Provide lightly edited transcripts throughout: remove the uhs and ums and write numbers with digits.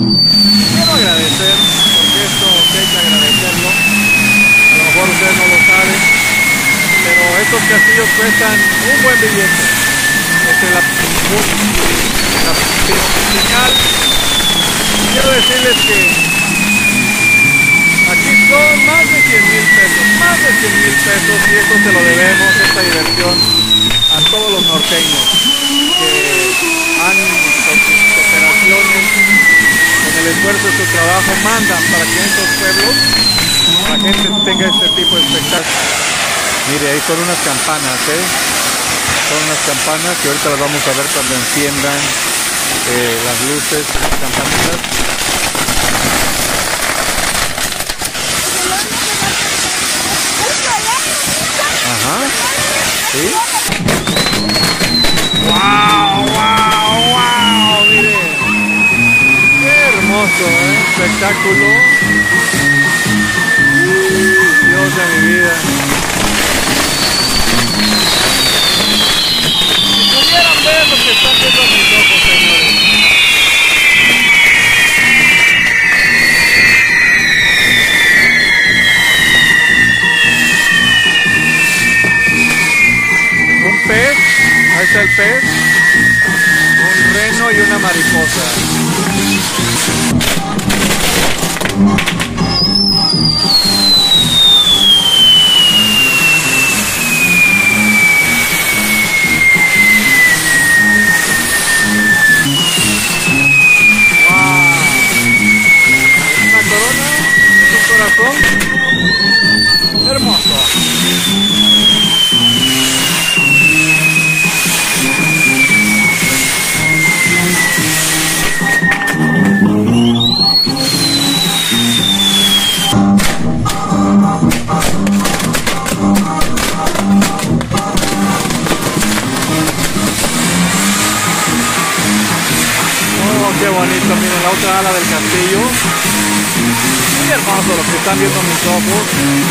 Quiero agradecer, porque esto hay que agradecerlo. A lo mejor ustedes no lo saben, pero estos castillos cuestan un buen billete. La señal. Quiero decirles que aquí son más de 100,000 pesos, y esto se lo debemos, esta diversión, a todos los norteños que han, con sus operaciones, con el esfuerzo de su trabajo, mandan para que en estos pueblos la gente tenga este tipo de espectáculos. Mire, ahí son unas campanas, son unas campanas que ahorita las vamos a ver cuando enciendan las luces, las campanitas. Ajá, ¿sí? ¡Wow, wow, wow! Mire, qué hermoso, espectáculo. Dios de mi vida. Pudieran ver lo que están viendo mis ojos, señores. Un pez, ahí está el pez, un reno y una mariposa. Hermoso. Oh, qué bonito, miren la otra ala del castillo. Muy hermoso lo que están viendo mis ojos.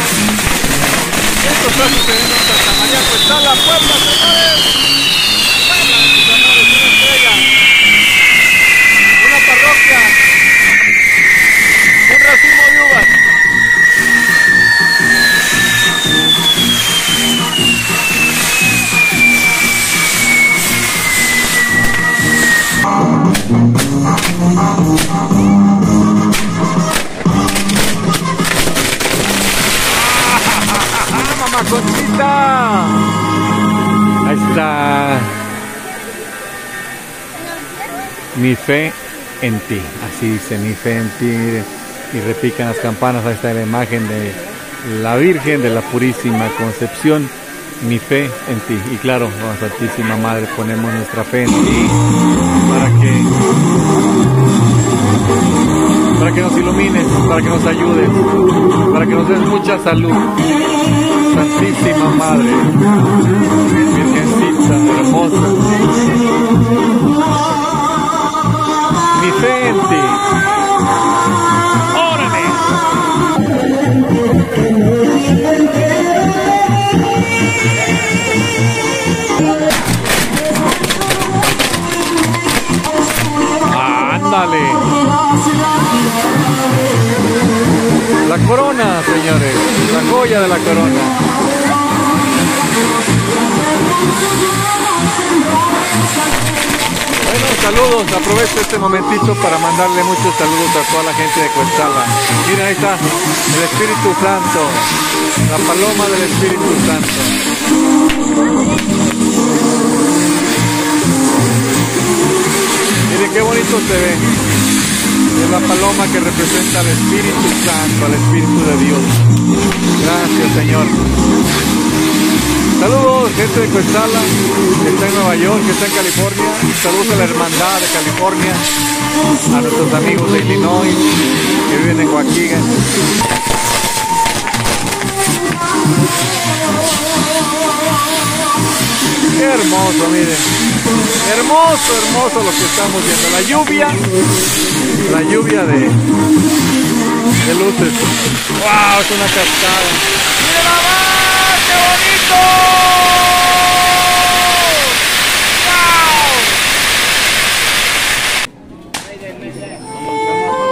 Esto está sucediendo en Santa María Cuetzala, Puebla, señores. Puebla, mis amores, una estrella, una parroquia, un racimo de uvas. ¡Mamaconcita! Ahí está. Mi fe en ti. Así dice, mi fe en ti. Miren, y repican las campanas. Ahí está la imagen de la Virgen de la Purísima Concepción. Mi fe en ti. Y claro, oh, Santísima Madre, ponemos nuestra fe en ti para que nos ilumines, para que nos ayudes, para que nos des mucha salud. Santísima Madre, Virgencita hermosa, mi fe en ti. ¡Órale! ¡Ándale! La corona, señores, la joya de la corona. Bueno, saludos, aprovecho este momentito para mandarle muchos saludos a toda la gente de Cuetzala. Miren, ahí está el Espíritu Santo, la paloma del Espíritu Santo. Miren qué bonito se ve. Es la paloma que representa al Espíritu Santo, al Espíritu de Dios. Gracias, Señor. Saludos, gente de Cuetzala, que está en Nueva York, que está en California. Saludos a la Hermandad de California, a nuestros amigos de Illinois, que viven en Waukegan. Qué hermoso, miren. Hermoso, hermoso lo que estamos viendo. La lluvia de luces. ¡Wow! Es una cascada. ¡Miren nada más! ¡Qué bonito!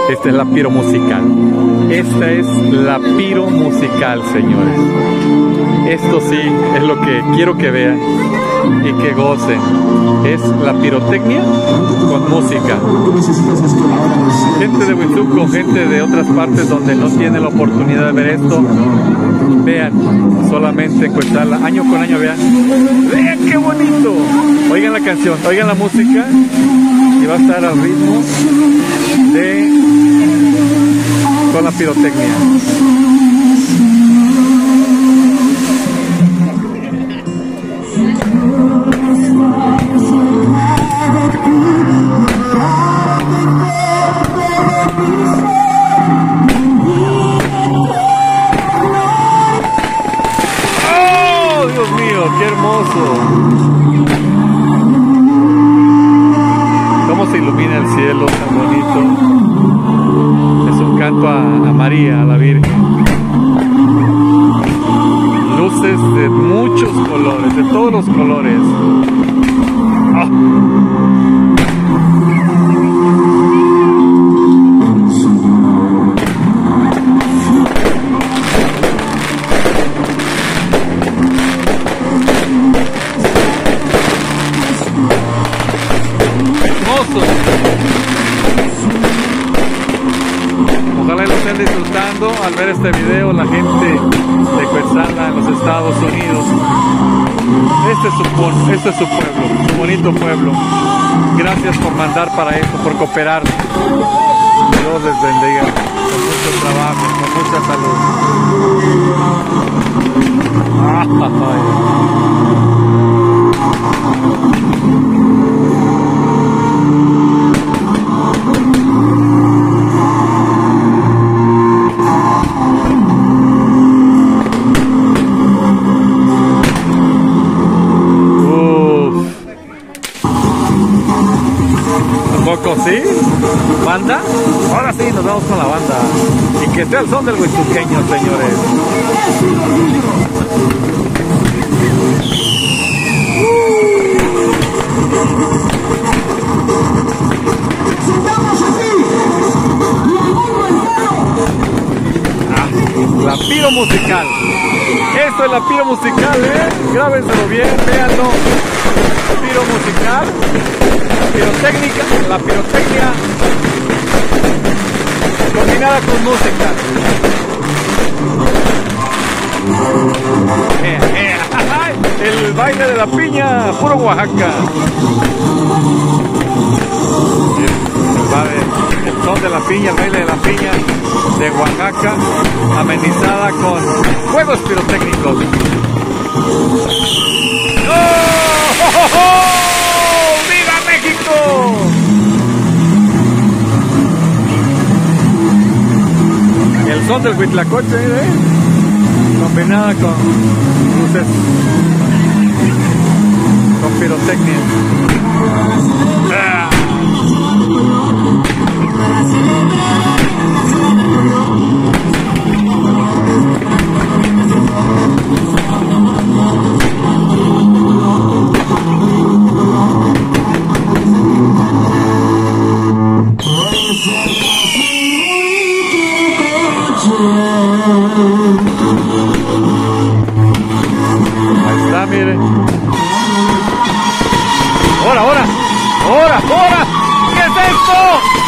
Esta es la piro musical. Esta es la piro musical, señores. Esto sí es lo que quiero que vean y que gocen. Es la pirotecnia con música. Gente de Huitzuco, gente de otras partes donde no tienen la oportunidad de ver esto, vean solamente en Cuetzala, año con año, vean qué bonito. Oigan la canción, oigan la música y va a estar al ritmo de con la pirotecnia. ¡Qué hermoso! Cómo se ilumina el cielo, tan bonito. Es un canto a María, a la Virgen. Luces de muchos colores, de todos los colores. ¡Ah! Ojalá lo estén disfrutando al ver este video, la gente de Cuetzala en los Estados Unidos. Este es su pueblo, su bonito pueblo. Gracias por mandar para esto, por cooperar. Dios les bendiga con mucho trabajo, con mucha salud. ¿Poco sí? ¿Banda? Ahora sí, nos vamos con la banda. Y que sea el son del huitzuqueño, señores. La piro musical. Esto es la piro musical, Grábenselo bien, véanlo. Piro musical. La pirotecnia combinada con música. El baile de la piña, puro Oaxaca. El son de la piña, el baile de la piña de Oaxaca, amenizada con juegos pirotécnicos. ¡Oh! Y el son del huitlacoche, combinada con luces, con pirotecnia. Ahí está, mire. ¡Ahora! ¿Qué es esto?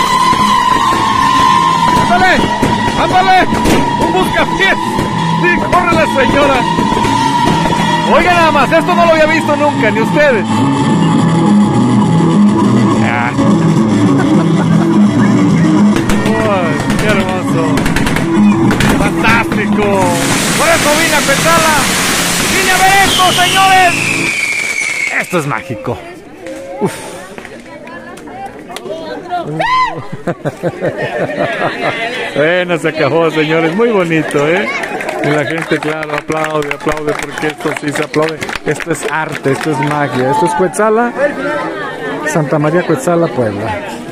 ¡Ándale! ¡Un buscapiés! ¡Sí, corre la señora! Oigan nada más, esto no lo había visto nunca, ni ustedes. ¡Ay, qué hermoso! ¡Fantástico! Por eso vine a Cuetzala. ¡Vine a ver esto, señores! Esto es mágico. Uf. Bueno, se acabó, señores. Muy bonito, Y la gente, claro, aplaude, porque esto sí se aplaude. Esto es arte, esto es magia. Esto es Cuetzala, Santa María Cuetzala, Puebla.